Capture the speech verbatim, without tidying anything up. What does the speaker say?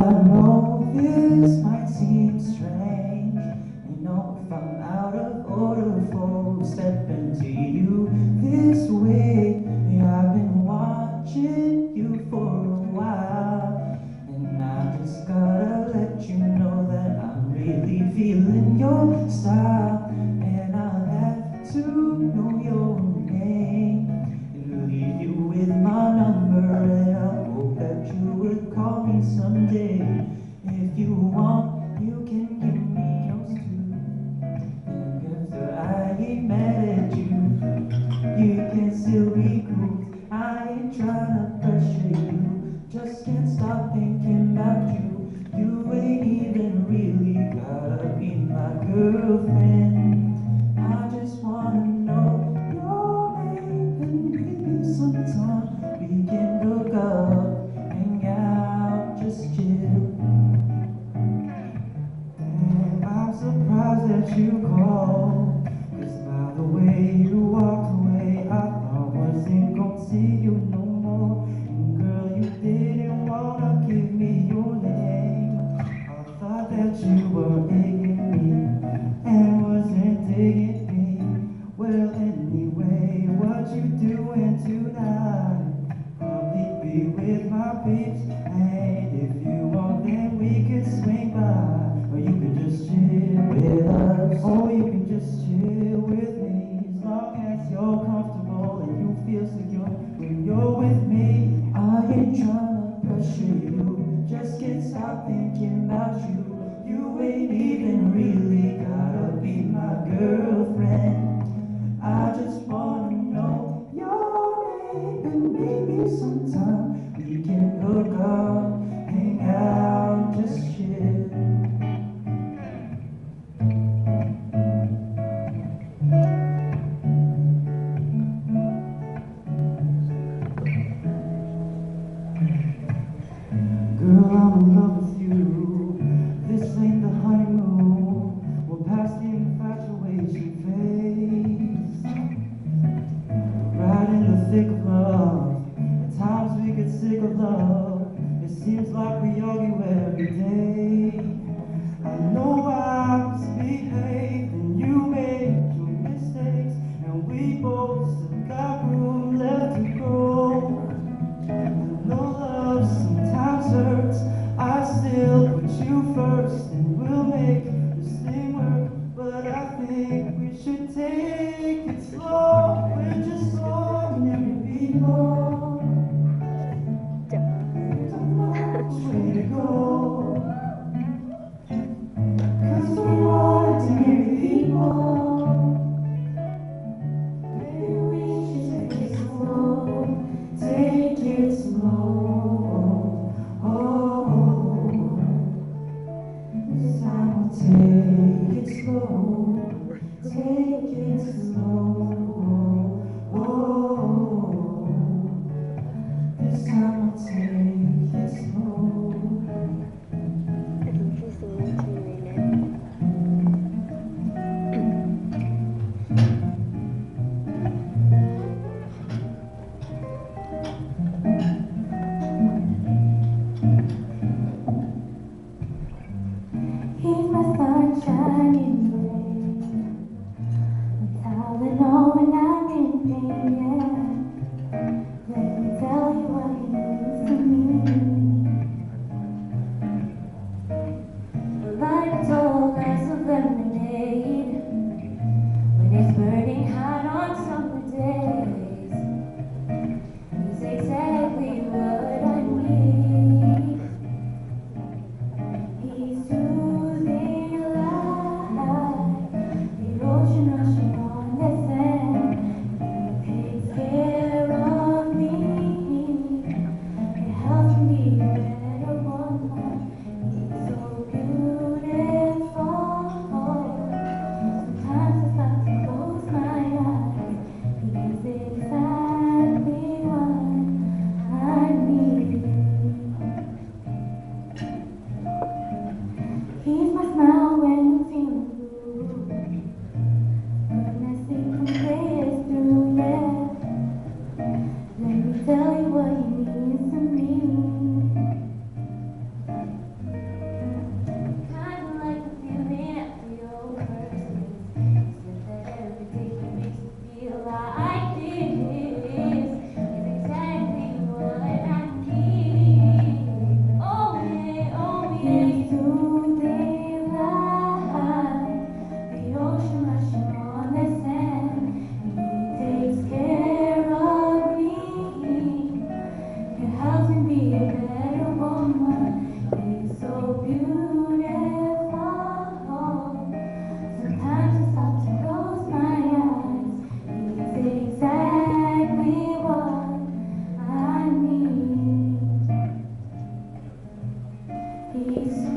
I know this might seem strange. You know, if I'm out of order for stepping to you this way, yeah, I've been watching you for a while, and I just gotta let you know that I'm really feeling your style, and I have to know your name and leave you with my number, and I hope that you would call me someday. If you want, you can give me yours too. And after I ain't mad at you, you can still be cool. I ain't tryna pressure you, just can't stop thinking about you. You ain't even really gotta be my girlfriend. I just wanna know your name, and maybe sometime we can hook up, hang out, just chill. And I'm surprised that you called, 'cause by the way you walked away, I thought wasn't gonna see you no more. And girl, you didn't wanna give me your name. I thought that you were digging me and wasn't digging me. Well, anyway, what you doing tonight? Probably be with my peeps, and if you want, then we could swing by. Or you can just chill with us, or you can just chill with me. As long as you're comfortable and you feel secure when you're with me. I ain't tryna pressure you, just can't stop thinking about you. You ain't even really gotta be my girlfriend. I just wanna know your name, and maybe sometime we can hook up, hang out, just chill. Girl, I'm in love with you. This ain't the honeymoon. We're past the infatuation phase. Right in the thick of love. At times we get sick of love. It seems like we argue every day. I know I misbehave and you make your mistakes, and we both still got room left to grow. I know love sometimes hurts. I still put you first, and we'll make this thing work. But I think we should take it slow. We're just ordinary people. There's a long way to go, 'cause we're ordinary people. Maybe we should He's